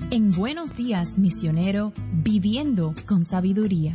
En Buenos Días, Misionero, viviendo con sabiduría.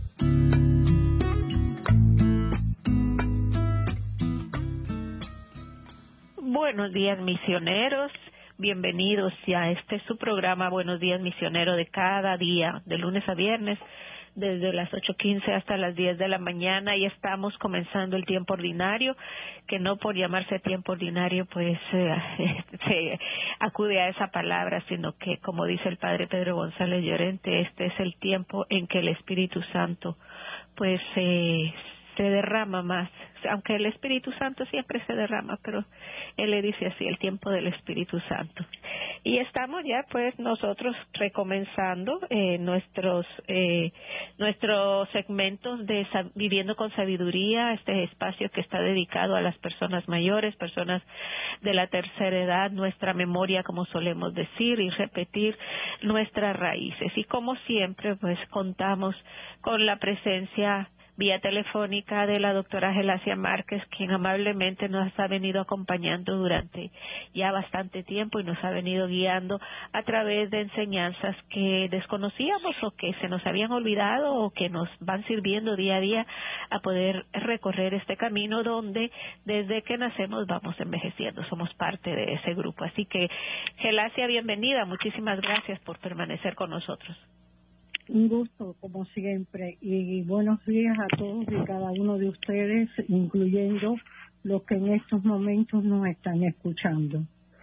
Buenos días, misioneros. Bienvenidos a este su programa Buenos Días, Misionero, de cada día, de lunes a viernes, desde las 8:15 hasta las 10 de la mañana, y estamos comenzando el tiempo ordinario, que no por llamarse tiempo ordinario pues se acude a esa palabra, sino que, como dice el Padre Pedro González Llorente, este es el tiempo en que el Espíritu Santo pues se derrama más, aunque el Espíritu Santo siempre se derrama, pero él le dice así, el tiempo del Espíritu Santo. Y estamos ya pues nosotros recomenzando nuestros segmentos de Viviendo con Sabiduría, este espacio que está dedicado a las personas mayores, personas de la tercera edad, nuestra memoria, como solemos decir, y repetir nuestras raíces. Y como siempre pues contamos con la presencia vía telefónica de la doctora Gelacia Márquez, quien amablemente nos ha venido acompañando durante ya bastante tiempo y nos ha venido guiando a través de enseñanzas que desconocíamos o que se nos habían olvidado o que nos van sirviendo día a día a poder recorrer este camino donde desde que nacemos vamos envejeciendo, somos parte de ese grupo. Así que, Gelacia, bienvenida, muchísimas gracias por permanecer con nosotros. Un gusto, como siempre, y buenos días a todos y cada uno de ustedes, incluyendo los que en estos momentos nos están escuchando.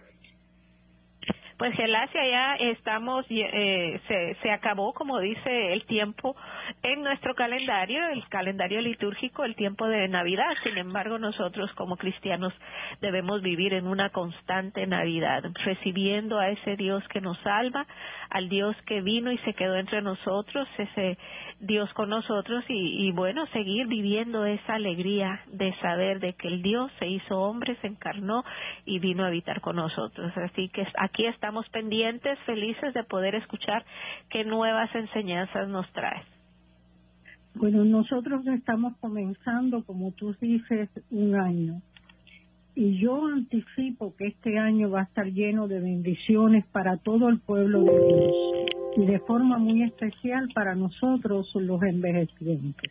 Pues, Gelacia, ya estamos, se acabó, como dice, el tiempo en nuestro calendario, el calendario litúrgico, el tiempo de Navidad. Sin embargo, nosotros como cristianos debemos vivir en una constante Navidad, recibiendo a ese Dios que nos salva, al Dios que vino y se quedó entre nosotros, ese Dios con nosotros, y bueno, seguir viviendo esa alegría de saber de que el Dios se hizo hombre, se encarnó y vino a habitar con nosotros. Así que aquí estamos pendientes, felices de poder escuchar qué nuevas enseñanzas nos traes. Bueno, nosotros estamos comenzando, como tú dices, un año. Y yo anticipo que este año va a estar lleno de bendiciones para todo el pueblo de Dios. Y de forma muy especial para nosotros, los envejecientes.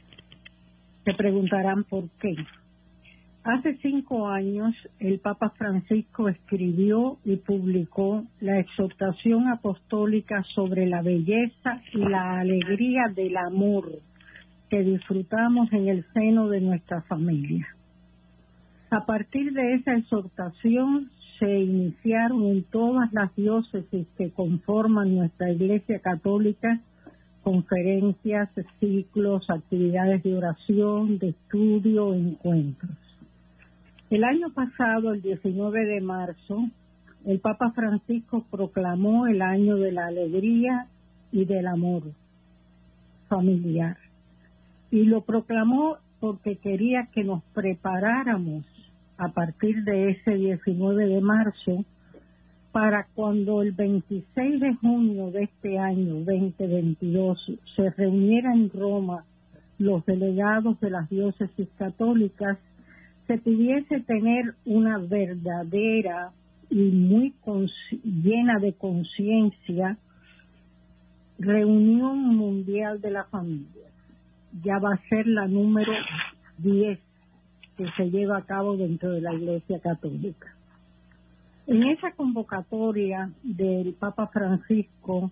Se preguntarán por qué. Hace 5 años, el Papa Francisco escribió y publicó la exhortación apostólica sobre la belleza y la alegría del amor que disfrutamos en el seno de nuestra familia. A partir de esa exhortación se iniciaron en todas las diócesis que conforman nuestra Iglesia Católica conferencias, ciclos, actividades de oración, de estudio, encuentros. El año pasado, el 19 de marzo, el Papa Francisco proclamó el año de la alegría y del amor familiar. Y lo proclamó porque quería que nos preparáramos a partir de ese 19 de marzo para cuando el 26 de junio de este año 2022 se reuniera en Roma los delegados de las diócesis católicas, se pudiese tener una verdadera y muy llena de conciencia reunión mundial de la familia. Ya va a ser la número 10 que se lleva a cabo dentro de la Iglesia Católica. En esa convocatoria del Papa Francisco,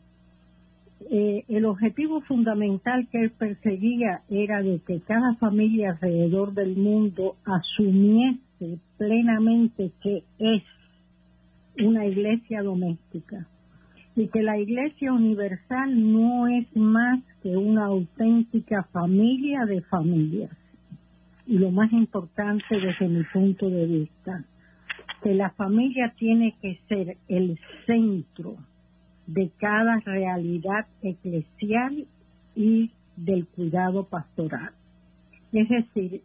el objetivo fundamental que él perseguía era de que cada familia alrededor del mundo asumiese plenamente que es una iglesia doméstica y que la Iglesia Universal no es más que una auténtica familia de familias. Y lo más importante desde mi punto de vista, que la familia tiene que ser el centro de cada realidad eclesial y del cuidado pastoral. Es decir,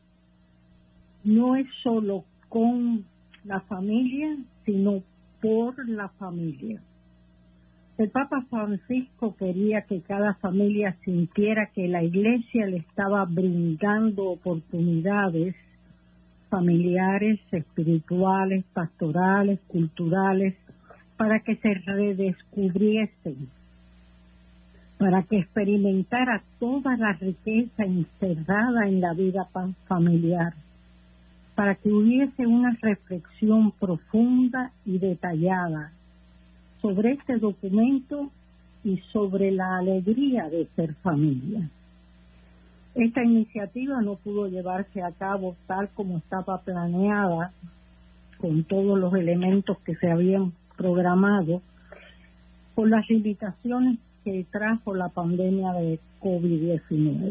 no es solo con la familia, sino por la familia. El Papa Francisco quería que cada familia sintiera que la Iglesia le estaba brindando oportunidades familiares, espirituales, pastorales, culturales, para que se redescubriesen, para que experimentara toda la riqueza encerrada en la vida familiar, para que hubiese una reflexión profunda y detallada sobre este documento y sobre la alegría de ser familia. Esta iniciativa no pudo llevarse a cabo tal como estaba planeada, con todos los elementos que se habían programado, por las limitaciones que trajo la pandemia de COVID-19.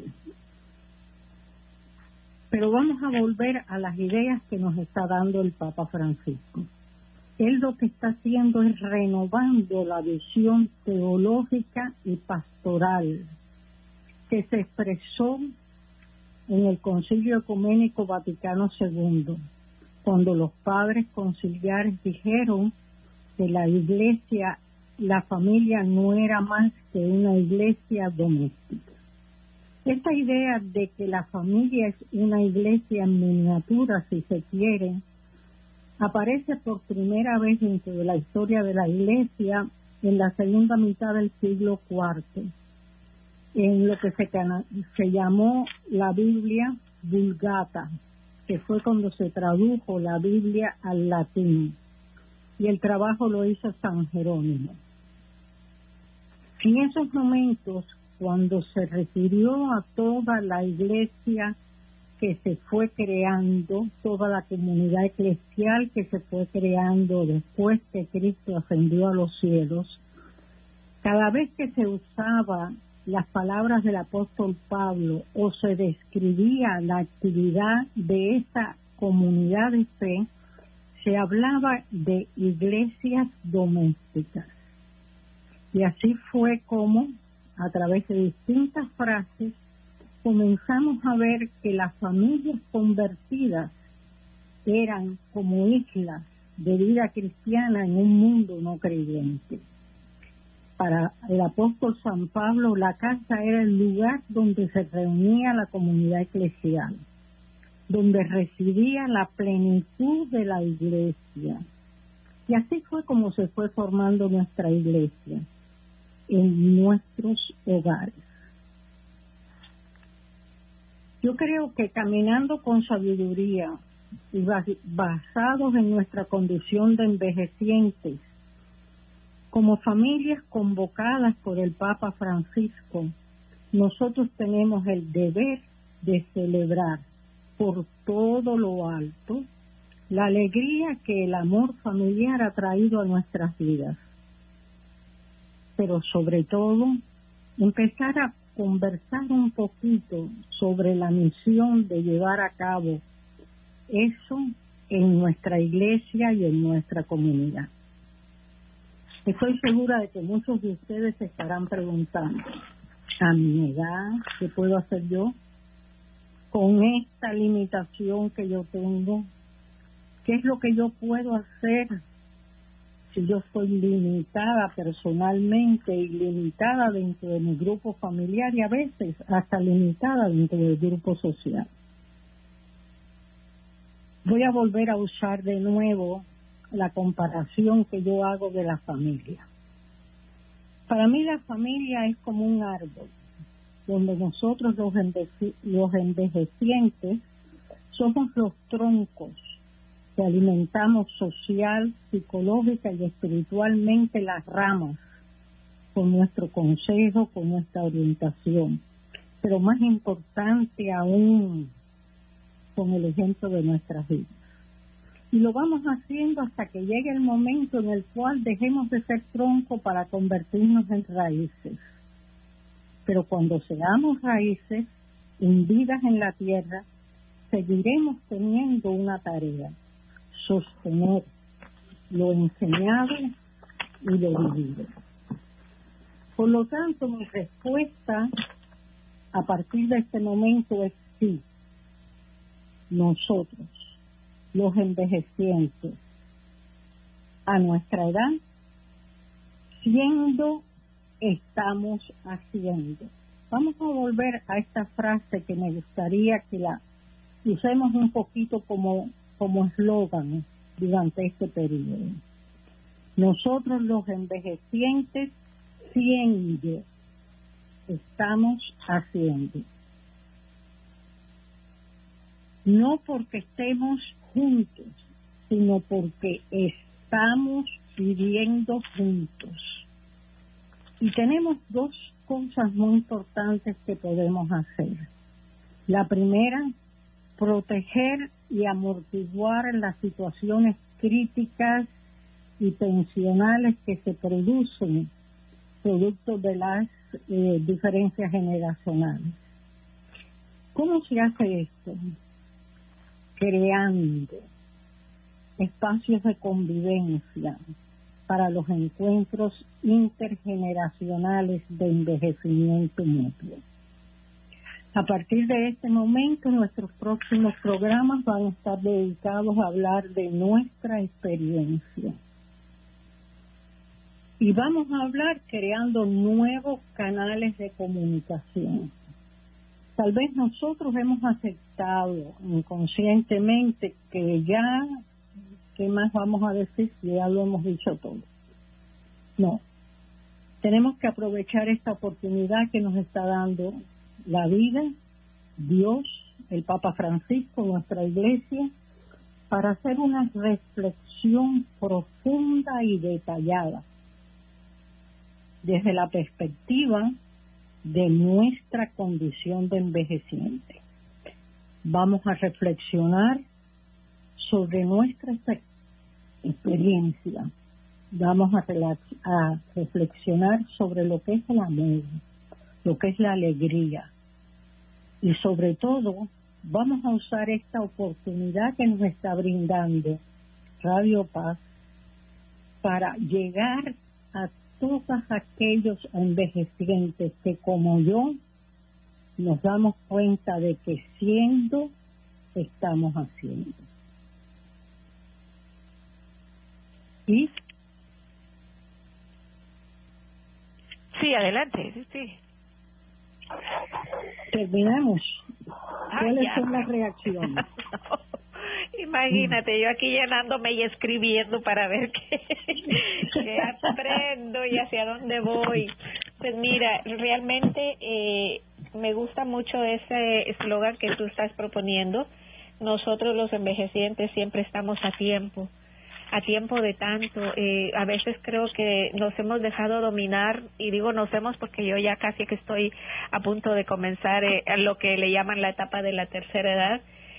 Pero vamos a volver a las ideas que nos está dando el Papa Francisco. Él lo que está haciendo es renovando la visión teológica y pastoral que se expresó en el Concilio Ecuménico Vaticano II, cuando los padres conciliares dijeron que la iglesia, la familia no era más que una iglesia doméstica. Esta idea de que la familia es una iglesia en miniatura, si se quiere, aparece por primera vez dentro de la historia de la iglesia en la segunda mitad del siglo IV, en lo que se llamó la Biblia Vulgata, que fue cuando se tradujo la Biblia al latín, y el trabajo lo hizo San Jerónimo. En esos momentos, cuando se refirió a toda la iglesia que se fue creando, toda la comunidad eclesial que se fue creando después que Cristo ascendió a los cielos, cada vez que se usaba las palabras del apóstol Pablo o se describía la actividad de esa comunidad de fe, se hablaba de iglesias domésticas. Y así fue como, a través de distintas frases, comenzamos a ver que las familias convertidas eran como islas de vida cristiana en un mundo no creyente. Para el apóstol San Pablo, la casa era el lugar donde se reunía la comunidad eclesial, donde residía la plenitud de la iglesia. Y así fue como se fue formando nuestra iglesia, en nuestros hogares. Yo creo que caminando con sabiduría y basados en nuestra condición de envejecientes, como familias convocadas por el Papa Francisco, nosotros tenemos el deber de celebrar por todo lo alto la alegría que el amor familiar ha traído a nuestras vidas. Pero sobre todo, empezar a conversar un poquito sobre la misión de llevar a cabo eso en nuestra iglesia y en nuestra comunidad. Estoy segura de que muchos de ustedes se estarán preguntando, a mi edad, ¿qué puedo hacer yo? Con esta limitación que yo tengo, ¿qué es lo que yo puedo hacer si yo estoy limitada personalmente y limitada dentro de mi grupo familiar y a veces hasta limitada dentro del grupo social? Voy a volver a usar de nuevo la comparación que yo hago de la familia. Para mí la familia es como un árbol, donde nosotros los envejecientes somos los troncos que alimentamos social, psicológica y espiritualmente las ramas, con nuestro consejo, con nuestra orientación, pero más importante aún, con el ejemplo de nuestras vidas. Y lo vamos haciendo hasta que llegue el momento en el cual dejemos de ser tronco para convertirnos en raíces. Pero cuando seamos raíces, hundidas en la tierra, seguiremos teniendo una tarea: sostener lo enseñado y lo vivido. Por lo tanto, mi respuesta a partir de este momento es sí. Nosotros, los envejecientes, a nuestra edad, siendo, estamos haciendo. Vamos a volver a esta frase que me gustaría que la usemos un poquito como eslogan durante este periodo. Nosotros los envejecientes estamos haciendo. No porque estemos juntos, sino porque estamos viviendo juntos. Y tenemos dos cosas muy importantes que podemos hacer. La primera, proteger y amortiguar las situaciones críticas y tensionales que se producen producto de las diferencias generacionales. ¿Cómo se hace esto? Creando espacios de convivencia para los encuentros intergeneracionales de envejecimiento mutuo. A partir de este momento, nuestros próximos programas van a estar dedicados a hablar de nuestra experiencia. Y vamos a hablar creando nuevos canales de comunicación. Tal vez nosotros hemos aceptado inconscientemente que ya, ¿qué más vamos a decir si ya lo hemos dicho todo? No. Tenemos que aprovechar esta oportunidad que nos está dando la vida, Dios, el Papa Francisco, nuestra Iglesia, para hacer una reflexión profunda y detallada desde la perspectiva de nuestra condición de envejeciente. Vamos a reflexionar sobre nuestra experiencia. Vamos a reflexionar sobre lo que es el amor, lo que es la alegría. Y sobre todo, vamos a usar esta oportunidad que nos está brindando Radio Paz para llegar a todos aquellos envejecientes que, como yo, nos damos cuenta de que siendo, estamos haciendo. ¿Y? Sí, adelante, sí. Terminamos. ¿Cuáles son las reacciones? No, imagínate, yo aquí llenándome y escribiendo para ver qué aprendo y hacia dónde voy. Pues mira, realmente me gusta mucho ese eslogan que tú estás proponiendo. Nosotros los envejecientes siempre estamos a tiempo de tanto. A veces creo que nos hemos dejado dominar, y digo nos hemos porque yo ya casi que estoy a punto de comenzar a lo que le llaman la etapa de la tercera edad,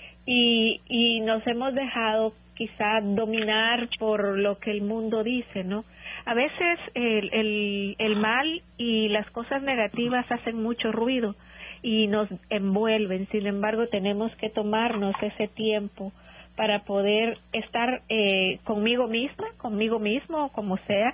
y nos hemos dejado quizá dominar por lo que el mundo dice, ¿no? A veces el mal y las cosas negativas hacen mucho ruido y nos envuelven. Sin embargo, tenemos que tomarnos ese tiempo para poder estar conmigo misma, conmigo mismo, como sea,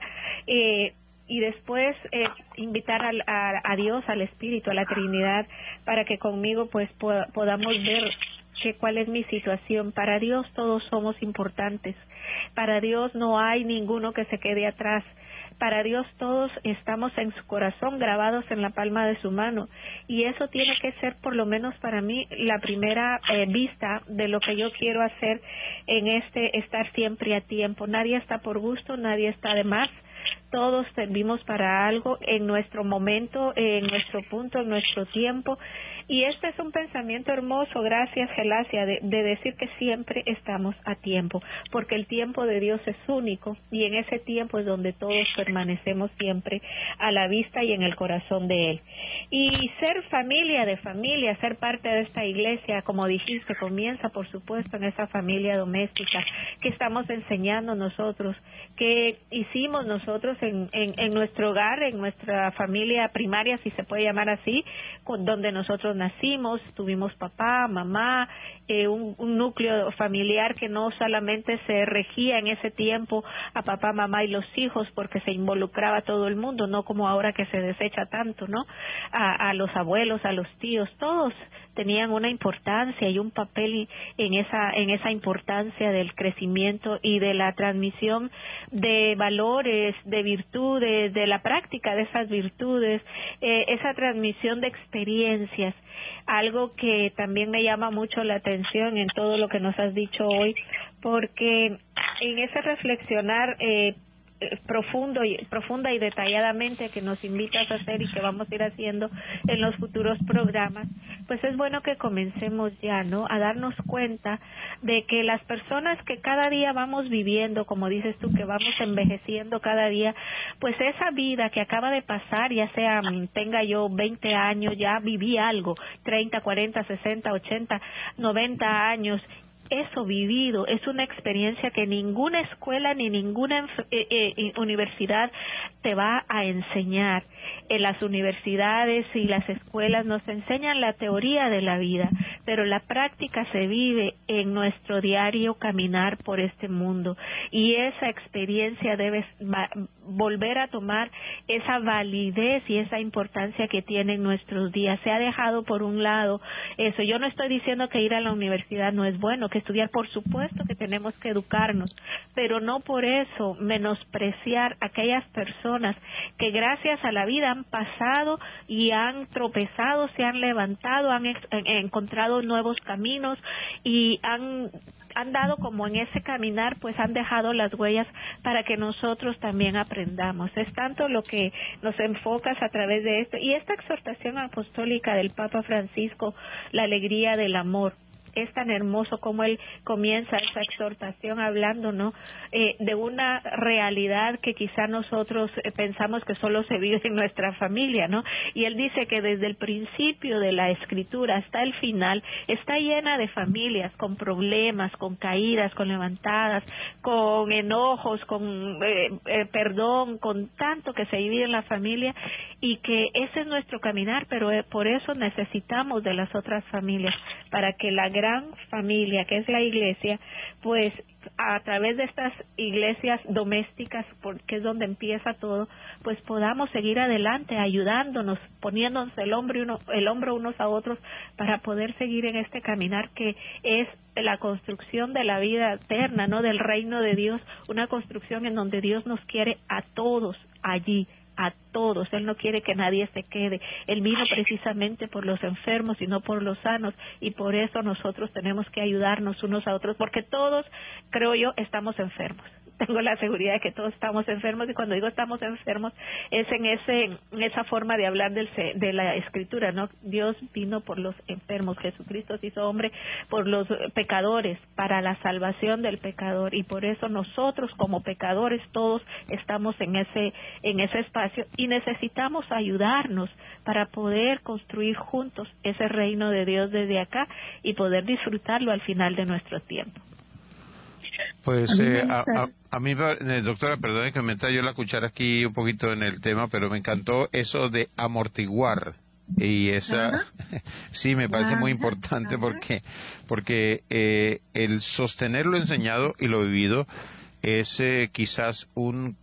y después invitar a Dios, al Espíritu, a la Trinidad, para que conmigo pues podamos ver cuál es mi situación. Para Dios todos somos importantes, para Dios no hay ninguno que se quede atrás. Para Dios todos estamos en su corazón, grabados en la palma de su mano, y eso tiene que ser, por lo menos para mí, la primera vista de lo que yo quiero hacer en estar siempre a tiempo. Nadie está por gusto, nadie está de más. Todos servimos para algo en nuestro momento, en nuestro punto, en nuestro tiempo. Y este es un pensamiento hermoso, gracias Gelacia, de decir que siempre estamos a tiempo, porque el tiempo de Dios es único, y en ese tiempo es donde todos permanecemos siempre a la vista y en el corazón de Él. Y ser familia de familia, ser parte de esta iglesia, como dijiste, comienza por supuesto en esa familia doméstica que estamos enseñando nosotros, que hicimos nosotros en nuestro hogar, en nuestra familia primaria, si se puede llamar así, donde nosotros nacimos, tuvimos papá, mamá, un núcleo familiar que no solamente se regía en ese tiempo a papá, mamá y los hijos, porque se involucraba todo el mundo, no como ahora que se desecha tanto, ¿no? A los abuelos, a los tíos, todos tenían una importancia y un papel en esa importancia del crecimiento y de la transmisión de valores, de virtudes, de la práctica de esas virtudes, esa transmisión de experiencias. Algo que también me llama mucho la atención en todo lo que nos has dicho hoy, porque en ese reflexionar profunda y detalladamente que nos invitas a hacer y que vamos a ir haciendo en los futuros programas, pues es bueno que comencemos ya, ¿no? A darnos cuenta de que las personas que cada día vamos viviendo, como dices tú, que vamos envejeciendo cada día, pues esa vida que acaba de pasar, ya sea tenga yo 20 años, ya viví algo, 30, 40, 60, 80, 90 años, eso vivido es una experiencia que ninguna escuela ni ninguna universidad te va a enseñar. En las universidades y las escuelas nos enseñan la teoría de la vida, pero la práctica se vive en nuestro diario caminar por este mundo, y esa experiencia debe volver a tomar esa validez y esa importancia que tiene en nuestros días. Se ha dejado por un lado eso. Yo no estoy diciendo que ir a la universidad no es bueno, que estudiar, por supuesto que tenemos que educarnos, pero no por eso menospreciar a aquellas personas que gracias a la vida han pasado y han tropezado, se han levantado, han encontrado nuevos caminos y han dado como en ese caminar, pues han dejado las huellas para que nosotros también aprendamos. Es tanto lo que nos enfocas a través de esto. Y esta exhortación apostólica del Papa Francisco, la alegría del amor, es tan hermoso como él comienza esa exhortación hablando, ¿no? De una realidad que quizá nosotros pensamos que solo se vive en nuestra familia, ¿no? Y él dice que desde el principio de la Escritura hasta el final está llena de familias con problemas, con caídas, con levantadas, con enojos, con perdón, con tanto que se vive en la familia, y que ese es nuestro caminar, pero por eso necesitamos de las otras familias, para que la gran familia que es la iglesia, pues a través de estas iglesias domésticas, porque es donde empieza todo, pues podamos seguir adelante, ayudándonos, poniéndonos el hombro unos a otros para poder seguir en este caminar que es la construcción de la vida eterna, ¿no? Del reino de Dios, una construcción en donde Dios nos quiere a todos allí, a todos. Él no quiere que nadie se quede. Él vino precisamente por los enfermos y no por los sanos, y por eso nosotros tenemos que ayudarnos unos a otros, porque todos, creo yo, estamos enfermos. Tengo la seguridad de que todos estamos enfermos, y cuando digo estamos enfermos es en esa forma de hablar de la Escritura, ¿no? Dios vino por los enfermos, Jesucristo se hizo hombre por los pecadores, para la salvación del pecador, y por eso nosotros como pecadores todos estamos en ese espacio, y necesitamos ayudarnos para poder construir juntos ese reino de Dios desde acá y poder disfrutarlo al final de nuestro tiempo. Pues a mí, doctora, perdone que me meta yo la cuchara aquí un poquito en el tema, pero me encantó eso de amortiguar. Y esa, sí, me parece muy importante porque el sostener lo enseñado y lo vivido es quizás un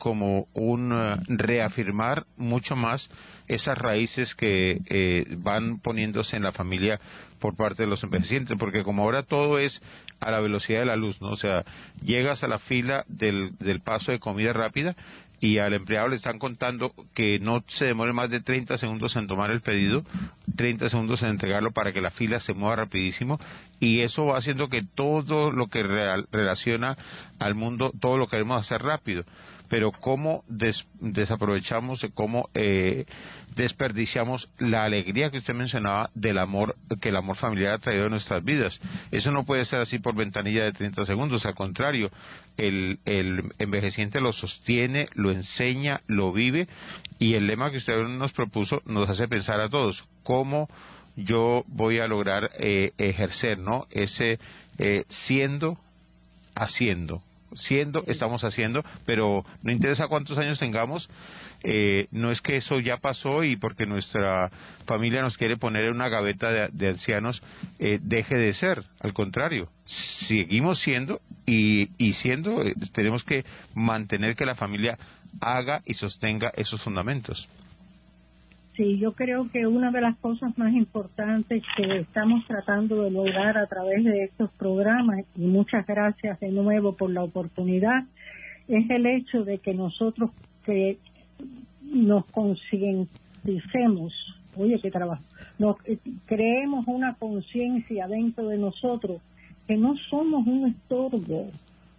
reafirmar mucho más esas raíces que van poniéndose en la familia por parte de los envejecientes, porque como ahora todo es a la velocidad de la luz, ¿no? O sea, llegas a la fila del paso de comida rápida y al empleado le están contando que no se demore más de 30 segundos en tomar el pedido, 30 segundos en entregarlo para que la fila se mueva rapidísimo, y eso va haciendo que todo lo que relaciona al mundo, todo lo queremos hacer rápido. Pero cómo desaprovechamos, cómo desperdiciamos la alegría que usted mencionaba del amor, que el amor familiar ha traído a nuestras vidas. Eso no puede ser así por ventanilla de 30 segundos, al contrario, el envejeciente lo sostiene, lo enseña, lo vive, y el lema que usted nos propuso nos hace pensar a todos, cómo yo voy a lograr ejercer, ¿no? Ese siendo, haciendo. Estamos haciendo, pero no interesa cuántos años tengamos, no es que eso ya pasó y porque nuestra familia nos quiere poner en una gaveta de ancianos, deje de ser. Al contrario, seguimos siendo y siendo, tenemos que mantener que la familia haga y sostenga esos fundamentos. Sí, yo creo que una de las cosas más importantes que estamos tratando de lograr a través de estos programas, y muchas gracias de nuevo por la oportunidad, es el hecho de que nosotros que nos concienticemos, oye, qué trabajo, creemos una conciencia dentro de nosotros que no somos un estorbo,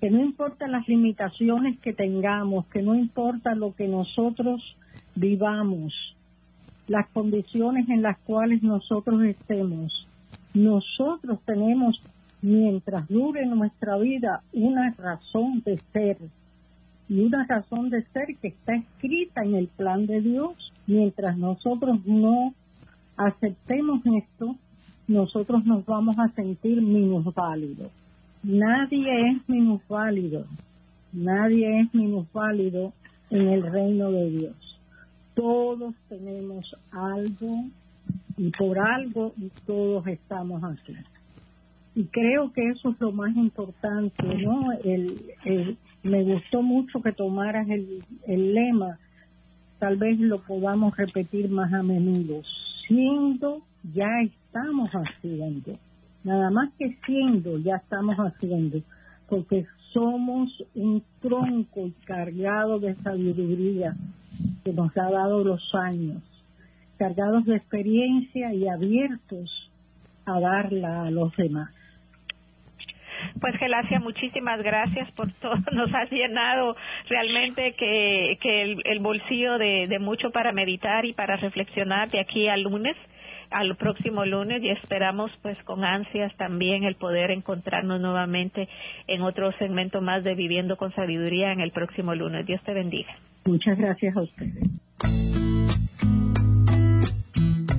que no importa las limitaciones que tengamos, que no importa lo que nosotros vivamos, las condiciones en las cuales nosotros estemos, nosotros tenemos, mientras dure nuestra vida, una razón de ser, y una razón de ser que está escrita en el plan de Dios. Mientras nosotros no aceptemos esto, nosotros nos vamos a sentir minusválidos. Nadie es minusválido, nadie es minusválido en el reino de Dios. Todos tenemos algo y por algo todos estamos aquí. Y creo que eso es lo más importante, ¿no? Me gustó mucho que tomaras el lema, tal vez lo podamos repetir más a menudo. Siendo, ya estamos haciendo. Nada más que siendo, ya estamos haciendo. Porque somos un tronco cargado de sabiduría que nos ha dado los años, cargados de experiencia y abiertos a darla a los demás. Pues Gelacia, muchísimas gracias por todo, nos has llenado realmente que el bolsillo de mucho para meditar y para reflexionar de aquí al próximo lunes, y esperamos pues con ansias también el poder encontrarnos nuevamente en otro segmento más de Viviendo con Sabiduría en el próximo lunes. Dios te bendiga. Muchas gracias a ustedes.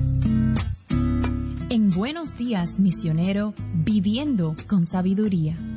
En Buenos Días, Misionero, Viviendo con Sabiduría.